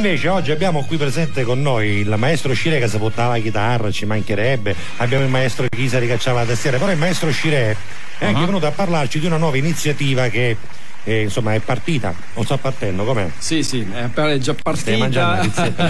invece oggi abbiamo qui presente con noi il maestro Scirè che si portava la chitarra, ci mancherebbe, abbiamo il maestro Chisari che cacciava la tastiera, però il maestro Scirè è anche venuto a parlarci di una nuova iniziativa che insomma è partita, o sta partendo, com'è? Sì, è già partita. Stai mangiando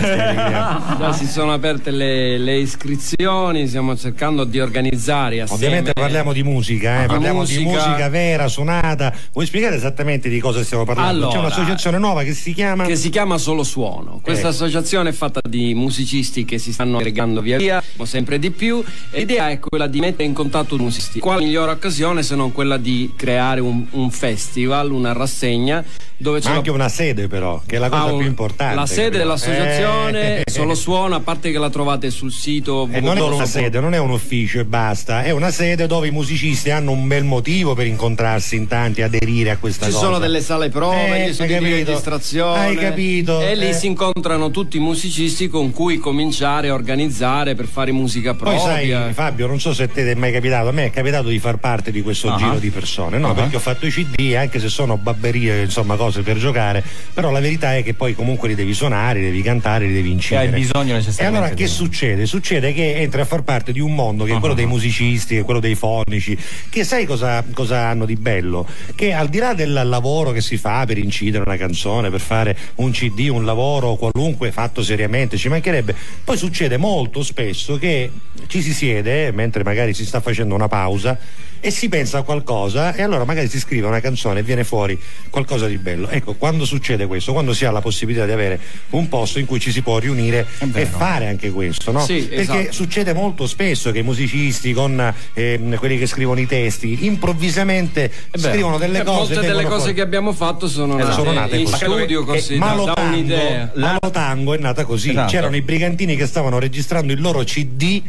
già si sono aperte le iscrizioni, stiamo cercando di organizzare assieme. Ovviamente parliamo di musica, parliamo di musica vera, suonata. Vuoi spiegare esattamente di cosa stiamo parlando? Allora, c'è un'associazione nuova che si chiama Solo Suono. Questa associazione è fatta di musicisti che si stanno aggregando via via, sempre di più, e l'idea è quella di mettere in contatto musicisti. Quale migliore occasione se non quella di creare un festival, una rassegna dove c'è anche una sede, però, che è la cosa più importante. La sede dell'associazione Solo Suono, a parte che la trovate sul sito. Non è una sede, non è un ufficio e basta, è una sede dove i musicisti hanno un bel motivo per incontrarsi in tanti, aderire a questa cosa. Ci sono delle sale prove, gli studi di registrazione. Hai capito? E lì si incontrano tutti i musicisti con cui cominciare a organizzare per fare musica propria. Poi sai, Fabio, non so se te è mai capitato, a me è capitato di far parte di questo giro di persone, no? Perché ho fatto i CD, anche se sono babberie, insomma, cose per giocare, però la verità è che poi comunque li devi suonare, li devi cantare, li devi incidere. Hai bisogno necessariamente. E allora che succede? Succede che entri a far parte di un mondo che è quello dei musicisti, che è quello dei fonici, che sai cosa hanno di bello? Che al di là del lavoro che si fa per incidere una canzone, per fare un CD, un lavoro qualunque fatto seriamente, ci mancherebbe, poi succede molto spesso che ci si siede mentre magari si sta facendo una pausa e si pensa a qualcosa e allora magari si scrive una canzone e viene fuori qualcosa di bello. Ecco, quando succede questo, quando si ha la possibilità di avere un posto in cui ci si può riunire e fare anche questo, no? Sì, perché succede molto spesso che i musicisti con quelli che scrivono i testi improvvisamente scrivono delle cose. Molte delle cose che abbiamo fatto sono nate in così. studio, così da un'idea. Malo Tango è nata così. Esatto. C'erano i Brigantini che stavano registrando il loro CD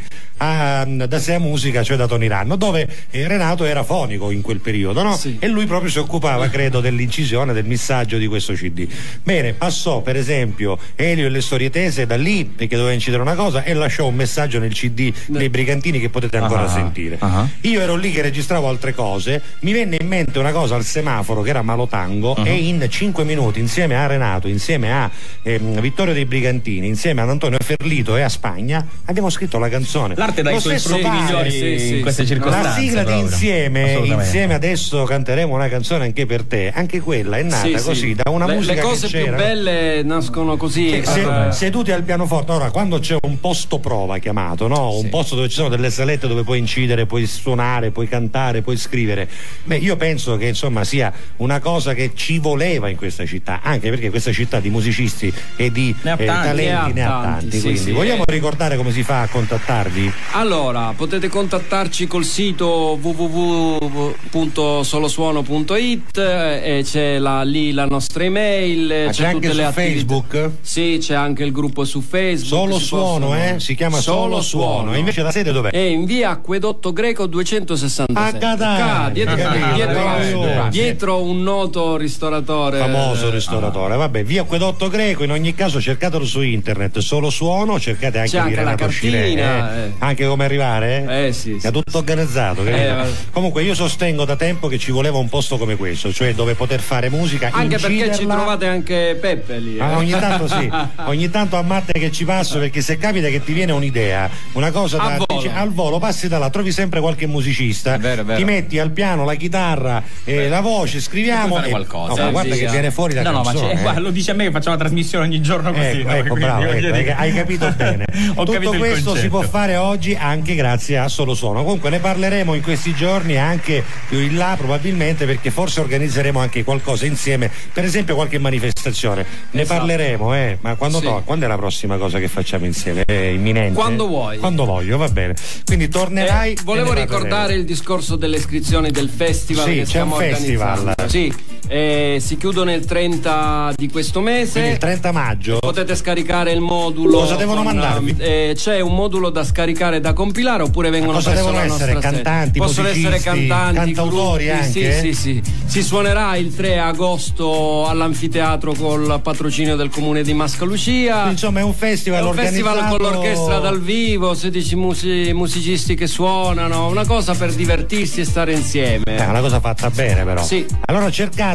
da Sea Musica, cioè da Tony Ranno, dove Renato era fonico in quel periodo, no? Sì. E lui proprio si occupava, credo, dell'incisione, del missaggio di questo CD. Bene, passò per esempio Elio e le storie tese da lì, perché doveva incidere una cosa, e lasciò un messaggio nel CD dei Brigantini che potete ancora sentire. Io ero lì che registravo altre cose, mi venne in mente una cosa al semaforo che era Malo Tango, e in 5 minuti insieme a Renato, insieme a Vittorio dei Brigantini, insieme ad Antonio Ferlito e a Spagna abbiamo scritto la canzone. L'arte dà i suoi frutti migliori in queste circostanze. La sigla di insieme adesso canteremo una canzone anche per te, anche quella è nata così da una musica le cose che c'era. più belle nascono così, seduti al pianoforte. Ora, quando c'è un posto prova chiamato, no? Un posto dove ci sono delle salette dove puoi incidere, puoi suonare, puoi cantare, puoi scrivere, io penso che insomma sia una cosa che ci voleva in questa città, anche perché questa città di musicisti e di talenti ne ha tanti. Quindi vogliamo ricordare come si fa a contattarvi? Allora, potete contattarci col sito www.solosuono.it e c'è lì la nostra email, c'è anche su Facebook? Sì, c'è anche il gruppo su Facebook. Solo Suono, si chiama Solo Suono. E invece la sede dov'è? È in via Acquedotto Greco 267. Dietro un noto ristoratore. Famoso ristoratore. Vabbè, via Acquedotto Greco, in ogni caso cercatelo su internet, Solo Suono, cercate anche di Renato Scirè. Anche come arrivare? Sì. È tutto organizzato. Comunque io sostengo da tempo che ci voleva un posto come questo, cioè dove poter fare musica, anche inciderla. Perché ci trovate anche Peppe lì. Ogni tanto sì, ogni tanto a matte che ci passo, perché se capita che ti viene un'idea, una cosa al volo, passi da là, trovi sempre qualche musicista, vero. ti metti al piano la chitarra, la voce, scriviamo fare qualcosa. Ma guarda che viene fuori la canzone. Ma lo dice a me che facciamo la trasmissione ogni giorno così. Ecco, bravo, hai capito bene. Tutto questo si può fare oggi anche grazie a Solo Suono. Comunque ne parleremo in questi giorni, anche più in là probabilmente, perché forse organizzeremo anche qualcosa insieme, per esempio qualche manifestazione. Ne parleremo, ma quando è la prossima cosa che facciamo insieme? È imminente? Quando vuoi. Quando voglio, va bene. Quindi tornerai. Volevo ricordare il discorso delle iscrizioni del festival che stiamo organizzando. Sì, si chiudono il 30 di questo mese. Quindi il 30 maggio. Potete scaricare il modulo. Cosa devono mandarvi? C'è un modulo da scaricare e da compilare, oppure vengono cosa devono essere? Cantanti, possono essere cantanti, cantautori gruppi, anche? Sì. Si suonerà il 3 agosto all'anfiteatro col patrocinio del comune di Mascalucia. Insomma è un festival organizzato con l'orchestra dal vivo, 16 musicisti che suonano, una cosa per divertirsi e stare insieme. È una cosa fatta bene, però. Sì. Allora cercate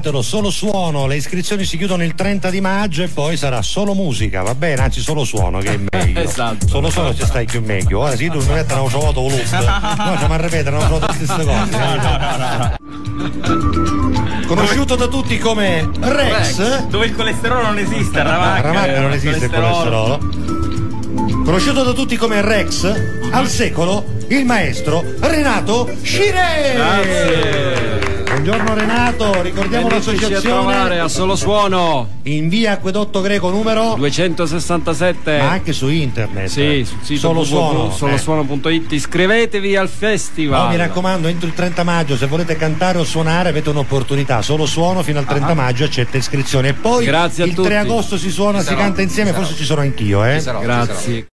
Fatelo, solo suono, le iscrizioni si chiudono il 30 di maggio e poi sarà solo musica, va bene? Anzi solo suono che è meglio. Esatto. Solo suono ci stai più meglio. Ora sì, tu mi metti una trovato voluto. No, ci ma ripetere, non ho trovato le stesse cose. Conosciuto da tutti come Rex. Dove il colesterolo non esiste, Ramacca non esiste il colesterolo. Conosciuto da tutti come Rex, al secolo il maestro Renato Scire. Grazie. Buongiorno Renato, ricordiamo l'associazione a Solo Suono in via Acquedotto Greco numero 267, ma anche su internet. Sì, sul sito Solo Suono, solosuono.it. Iscrivetevi al festival. Mi raccomando, entro il 30 maggio, se volete cantare o suonare avete un'opportunità. Solo Suono fino al 30 maggio accetta iscrizione. E poi grazie a il tutti. 3 agosto si suona, si canta insieme, forse ci sarò anch'io, Grazie.